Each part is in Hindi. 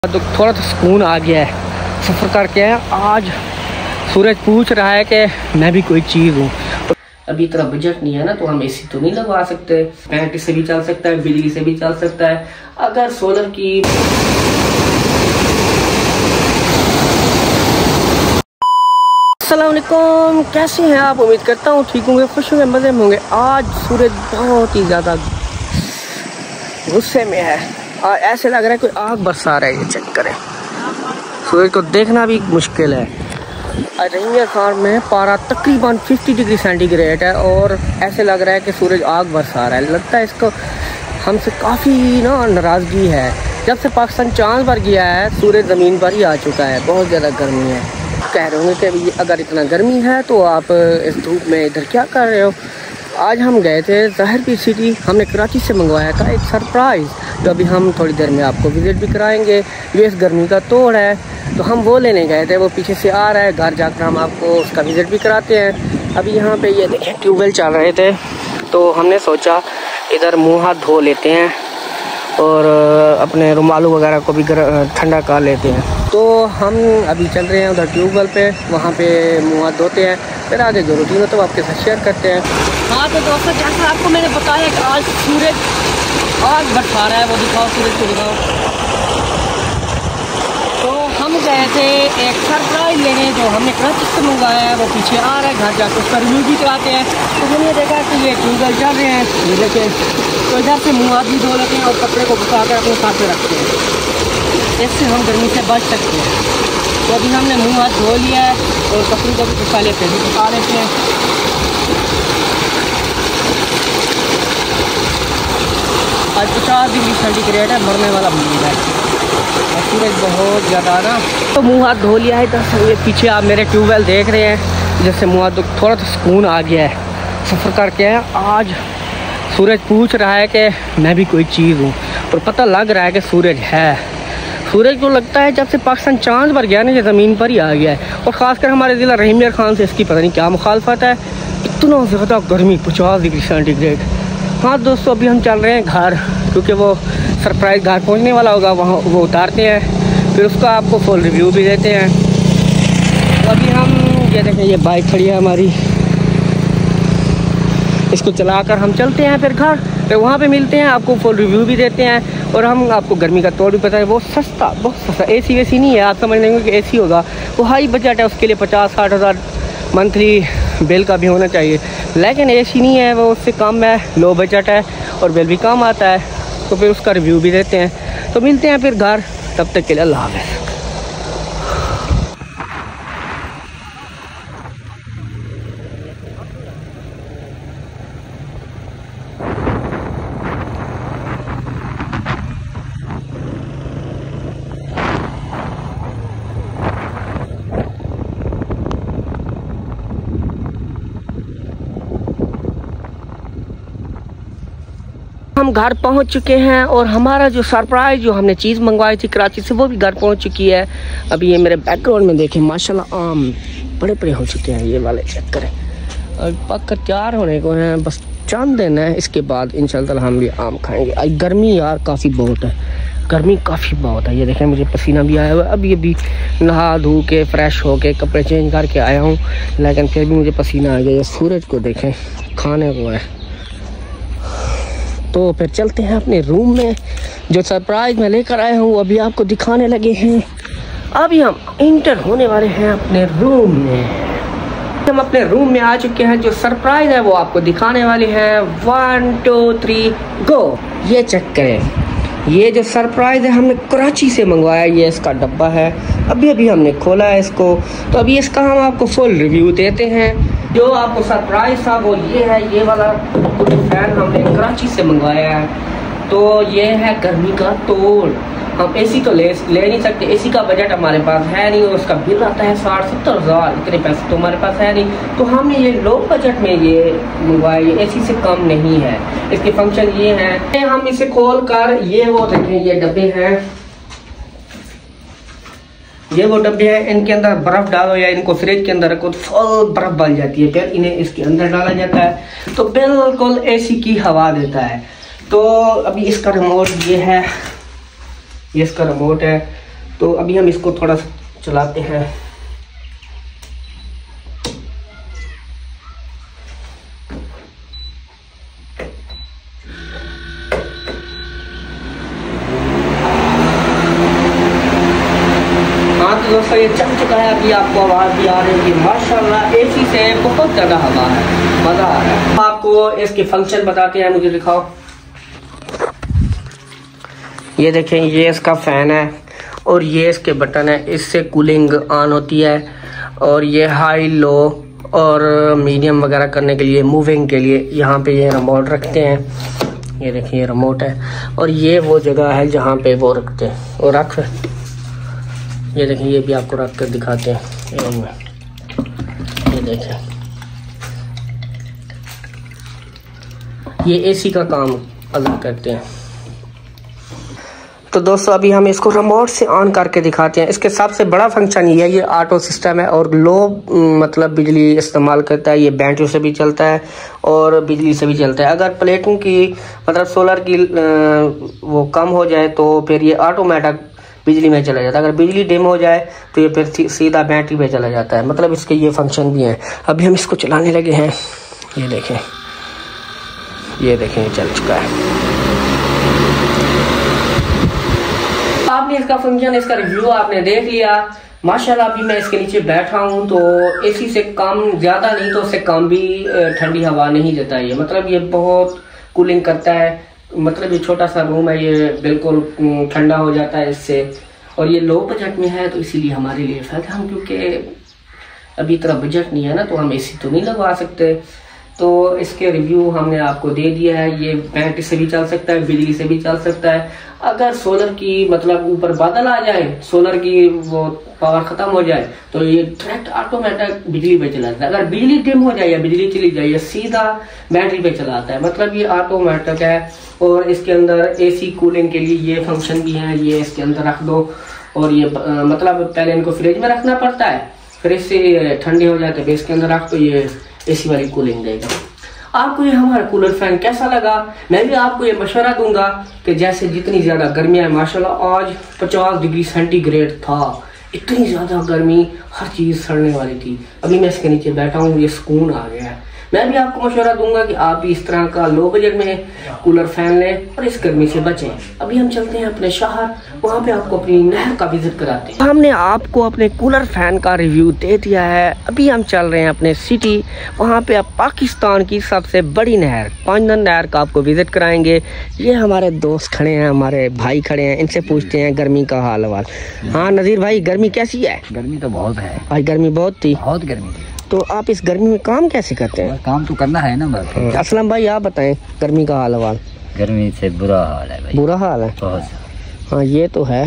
तो थोड़ा सा सुकून आ गया है सफ़र करके। आज सूरज पूछ रहा है कि मैं भी कोई चीज़ हूँ। अभी इतना बजट नहीं है ना, तो हम एसी तो नहीं लगवा सकते। बैटरी से भी चल सकता है, बिजली से भी चल सकता है। अगर सोलर की अस्सलाम वालेकुम, कैसे हैं आप? उम्मीद करता हूँ ठीक होंगे, खुश होंगे, मज़े में होंगे। आज सूरज बहुत ही ज़्यादा गुस्से में है और ऐसे लग रहा है कोई आग बरसा रहा है। ये चेक करें, सूरज को देखना भी मुश्किल है। रहीमिया खान में पारा तकरीबन 50 डिग्री सेंटीग्रेड है और ऐसे लग रहा है कि सूरज आग बरसा रहा है। लगता है इसको हमसे काफ़ी नाराज़गी है। जब से पाकिस्तान चांद पर गया है, सूरज ज़मीन पर ही आ चुका है। बहुत ज़्यादा गर्मी है। कह रहे होंगे कि अगर इतना गर्मी है तो आप इस धूप में इधर क्या कर रहे हो। आज हम गए थे ज़ाहिर पीर सिटी। हमने कराची से मंगवाया था एक सरप्राइज़, जो अभी हम थोड़ी देर में आपको विज़िट भी कराएंगे। ये इस गर्मी का तोड़ है, तो हम वो लेने गए थे। वो पीछे से आ रहा है, घर जाकर हम आपको उसका विज़िट भी कराते हैं। अभी यहाँ पे ये देखें ट्यूबवेल चल रहे थे, तो हमने सोचा इधर मुँह हाथ धो लेते हैं और अपने रुमालू वगैरह को भी ठंडा कर लेते हैं। तो हम अभी चल रहे हैं उधर ट्यूबवेल पे, वहाँ पे मुँह हाथ धोते हैं, फिर आगे जो रूटीन हो तो आपके साथ शेयर करते हैं। हाँ तो दोस्तों, जैसा आपको मैंने बताया कि आज सूरज आग बरसा रहा है। वो दिखाओ, सूरज को दिखाओ। तो हम गए थे एक सरप्राइज लेने, जो हमने कराची से मंगवाया है। वो पीछे आ रहा है, घर जाकर उसका रिव्यू भी कराते हैं। तो हमने देखा कि ये ट्यूबवेल चल रहे हैं, ये देखें। तो इधर से मुँह हाथ भी धो लेते हैं और कपड़े को घुसा कर अपने साथ में रखते हैं, इससे हम गर्मी से बच सकते हैं। तो अभी हमने मुँह हाथ धो लिया है और कपड़े को भी घुसा लेते हैं, घुसा लेते हैं। आज 50 डिग्री सेंटीग्रेड है, मरने वाला मूड है और सूरज बहुत ज़्यादा ना। तो मुँह हाथ धो लिया है। इधर ये पीछे आप मेरे ट्यूबवेल देख रहे हैं, जैसे मुँह हाथ थोड़ा सा सुकून आ गया है सफ़र करके। आज सूरज पूछ रहा है कि मैं भी कोई चीज़ हूँ, और पता लग रहा है कि सूरज है। सूरज को लगता है जब से पाकिस्तान चांद पर गया ना, ये ज़मीन पर ही आ गया है। और ख़ासकर हमारे ज़िला रहीमिया खान से इसकी पता नहीं क्या मुखालफत है, इतना ज़्यादा गर्मी, 50 डिग्री सेंटीग्रेड। हाँ दोस्तों, अभी हम चल रहे हैं घर, क्योंकि वो सरप्राइज़ घर पहुंचने वाला होगा, वहाँ वो उतारते हैं, फिर उसका आपको फुल रिव्यू भी देते हैं। तो अभी हम ये देखें, ये बाइक खड़ी है हमारी, इसको चलाकर हम चलते हैं फिर घर, फिर वहाँ पे मिलते हैं, आपको फुल रिव्यू भी देते हैं और हम आपको गर्मी का तोड़ भी पता है। वो सस्ता, बहुत सस्ता, एसी वेसी नहीं है। आप समझ लेंगे कि एसी होगा, वो हाई बजट है, उसके लिए 50-60 हज़ार मंथली बिल का भी होना चाहिए। लेकिन एसी नहीं है, वो उससे कम है, लो बजट है और बिल भी कम आता है। तो फिर उसका रिव्यू भी देते हैं। तो मिलते हैं फिर घर, तब तक के लिए अल्लाह हाफ़िज़। हम घर पहुंच चुके हैं और हमारा जो सरप्राइज़, जो हमने चीज़ मंगवाई थी कराची से, वो भी घर पहुंच चुकी है। अभी ये मेरे बैकग्राउंड में देखें, माशाल्लाह आम बड़े बड़े हो चुके हैं, ये वाले चेक करें। और पक कर तैयार होने को हैं, बस चंद दिन है, इसके बाद इंशाल्लाह हम भी आम खाएंगे। आज गर्मी यार काफ़ी बहुत है, गर्मी काफ़ी बहुत है। ये देखें, मुझे पसीना भी आया हुआ है। अभी अभी नहा धो के फ्रेश हो के कपड़े चेंज करके आया हूँ, लेकिन फिर भी मुझे पसीना आ गया। ये सूरज को देखें, खाने को है। तो फिर चलते हैं अपने रूम में। जो सरप्राइज़ मैं लेकर आया हूँ अभी आपको दिखाने लगे हैं। अभी हम इंटर होने वाले हैं अपने रूम में। हम अपने रूम में आ चुके हैं। जो सरप्राइज़ है वो आपको दिखाने वाले हैं। 1 2 3 गो। ये चेक करें, ये जो सरप्राइज़ है हमने कराची से मंगवाया। ये इसका डब्बा है, अभी अभी हमने खोला है इसको। तो अभी इसका हम आपको फुल रिव्यू देते हैं। जो आपको सरप्राइज़ था वो ये है, ये वाला फैन हमने कराची से मंगवाया है। तो ये है गर्मी का तोड़। हम एसी तो ले नहीं सकते, एसी का बजट हमारे पास है नहीं, और उसका बिल आता है 60-70 हज़ार। इतने पैसे तो हमारे पास है नहीं, तो हमने ये लो बजट में ये मंगवाया। ये एसी से कम नहीं है। इसके फंक्शन ये हैं, हम इसे खोल कर, ये वो देखें, ये डब्बे हैं, ये वो डब्बे हैं। इनके अंदर बर्फ़ डालो या इनको फ्रिज के अंदर रखो तो फुल बर्फ़ बन जाती है, फिर इन्हें इसके अंदर डाला जाता है तो बिल्कुल एसी की हवा देता है। तो अभी इसका रिमोट ये है, ये इसका रिमोट है। तो अभी हम इसको थोड़ा चलाते हैं। हाँ तो दोस्तों ये चल चुका है, अभी आपको आवाज़ भी आ रही होगी। माशाल्लाह एसी से बहुत ज़्यादा हवा है, मज़ा आ रहा है। आपको इसके फंक्शन बताते हैं, मुझे दिखाओ। ये देखें, ये इसका फ़ैन है और ये इसके बटन है, इससे कूलिंग ऑन होती है। और ये हाई लो और मीडियम वगैरह करने के लिए, मूविंग के लिए यहाँ पे ये रिमोट रखते हैं। ये देखिए, ये रिमोट है और ये वो जगह है जहाँ पे वो रखते हैं। और रख, ये देखें, ये भी आपको रख कर दिखाते हैं। ये देखें, ये एसी का काम अदा करते हैं। तो दोस्तों अभी हम इसको रिमोट से ऑन करके दिखाते हैं। इसके सबसे बड़ा फंक्शन ये है, ये ऑटो सिस्टम है और लो मतलब बिजली इस्तेमाल करता है। ये बैटरी से भी चलता है और बिजली से भी चलता है। अगर प्लेटों की मतलब सोलर की वो कम हो जाए तो फिर ये ऑटोमेटिक बिजली में चला जाता है। अगर बिजली डिम हो जाए तो ये फिर सीधा बैटरी पे चला जाता है। मतलब इसके ये फंक्शन भी हैं। अभी हम इसको चलाने लगे हैं। ये देखें, ये देखें, चल चुका है। आपने इसका फंक्शन, इसका रिव्यू आपने देख लिया। माशाल्लाह अभी मैं इसके नीचे बैठा हूँ तो एसी से कम, ज़्यादा नहीं तो उससे कम भी ठंडी हवा नहीं देता है। मतलब ये बहुत कूलिंग करता है। मतलब ये छोटा सा रूम है, ये बिल्कुल ठंडा हो जाता है इससे। और ये लो बजट में है तो इसीलिए हमारे लिए फायदा, हम क्योंकि अभी इतना बजट नहीं है ना, तो हम एसी तो नहीं लगवा सकते। तो इसके रिव्यू हमने आपको दे दिया है। ये बैटरी से भी चल सकता है, बिजली से भी चल सकता है। अगर सोलर की मतलब ऊपर बादल आ जाए, सोलर की वो पावर खत्म हो जाए तो ये डायरेक्ट ऑटोमेटिक बिजली पे चलाता है। अगर बिजली डिम हो जाए या बिजली चली जाए, ये सीधा बैटरी पे चलाता है। मतलब ये ऑटोमेटिक है। और इसके अंदर एसी कूलिंग के लिए ये फंक्शन भी है। ये इसके अंदर रख दो और ये मतलब पहले इनको फ्रिज में रखना पड़ता है, फिर इससे ठंडे हो जाते हैं, फिर इसके अंदर रख तो ये एसी वाली कूलिंग देगा। आपको ये हमारा कूलर फैन कैसा लगा? मैं भी आपको ये मशवरा दूंगा कि जैसे जितनी ज्यादा गर्मियां है, माशाल्लाह आज 50 डिग्री सेंटीग्रेड था, इतनी ज्यादा गर्मी, हर चीज सड़ने वाली थी। अभी मैं इसके नीचे बैठा हूँ, ये सुकून आ गया है। मैं भी आपको मशवरा दूंगा कि आप भी इस तरह का लो बजट में कूलर फैन लें और इस गर्मी से बचें। अभी हम चलते हैं अपने शहर, वहाँ पे आपको अपनी नहर का विजिट कराते हैं। हमने आपको अपने कूलर फैन का रिव्यू दे दिया है। अभी हम चल रहे हैं अपने सिटी, वहाँ पे आप पाकिस्तान की सबसे बड़ी नहर पांजन नहर का आपको विजिट कराएंगे। ये हमारे दोस्त खड़े हैं, हमारे भाई खड़े हैं, इनसे पूछते हैं गर्मी का हाल हवाल। हाँ नज़ीर भाई, गर्मी कैसी है? गर्मी तो बहुत है भाई, गर्मी बहुत थी, बहुत गर्मी थी। तो आप इस गर्मी में काम कैसे करते हैं? काम तो करना है ना बस। असलम भाई आप बताएं गर्मी का हाल हवाल। गर्मी से बुरा हाल है भाई, बुरा हाल है बहुत। हाँ ये तो है,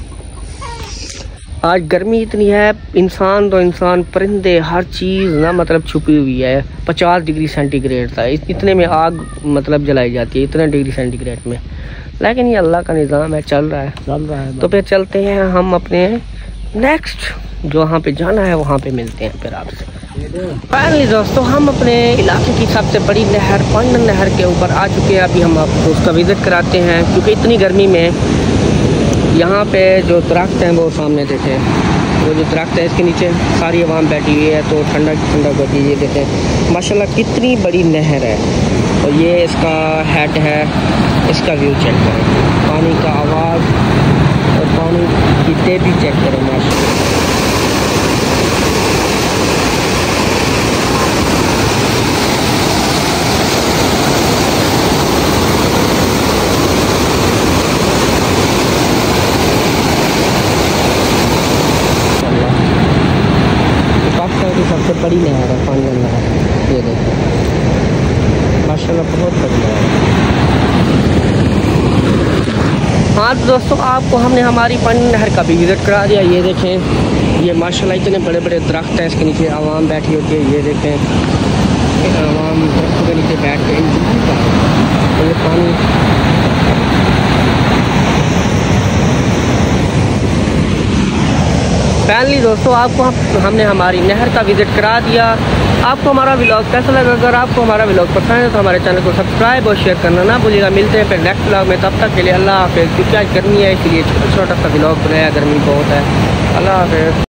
आज गर्मी इतनी है, इंसान तो इंसान, परिंदे, हर चीज़ ना मतलब छुपी हुई है। 50 डिग्री सेंटीग्रेड था, इतने में आग मतलब जलाई जाती है, इतने डिग्री सेंटीग्रेड में। लेकिन ये अल्लाह का निज़ाम है, चल रहा है। तो फिर चलते हैं हम अपने नेक्स्ट जहाँ पे जाना है वहाँ पे मिलते हैं फिर आपसे। फाइनली दोस्तों हम अपने इलाके की सबसे बड़ी नहर पांजन नहर के ऊपर आ चुके हैं। अभी हम आपको उसका विजिट कराते हैं, क्योंकि इतनी गर्मी में यहाँ पे जो दरख्त हैं वो सामने देखें, वो जो दरख्त है इसके नीचे सारी आवाम बैठी हुई है, तो ठंडा ठंडा होती है। ये देखें माशाल्लाह कितनी बड़ी नहर है। और ये इसका हेड है, इसका व्यू चेक करें, पानी का आवाज़ और पानी की तेज़ी चेक करें माशाल्लाह। सबसे बड़ी नहर है पांजन नहर, ये देखो माशाल्लाह बहुत बढ़िया है। हाँ तो दोस्तों आपको हमने हमारी पांजन नहर का भी विजिट करा दिया। ये देखें, ये माशाल्लाह इतने बड़े बड़े दरख्त हैं, इसके नीचे आवाम बैठी होती है। ये देखें आवाम दरख्तों के नीचे बैठ के इंतजार कर रहे हैं। ये पानी फाइनली दोस्तों आपको हमने हमारी नहर का विज़िट करा दिया। आपको हमारा व्लॉग कैसा लगा? अगर आपको हमारा व्लॉग पसंद है तो हमारे चैनल को सब्सक्राइब और शेयर करना ना भूलिएगा। मिलते हैं फिर नेक्स्ट व्लॉग में, तब तक के लिए अल्लाह हाफ़िज़। क्योंकि आज गर्मी है इसलिए छोटा सा व्लॉग बनाया, गर्मी बहुत है। अल्लाह हाफ़िज़।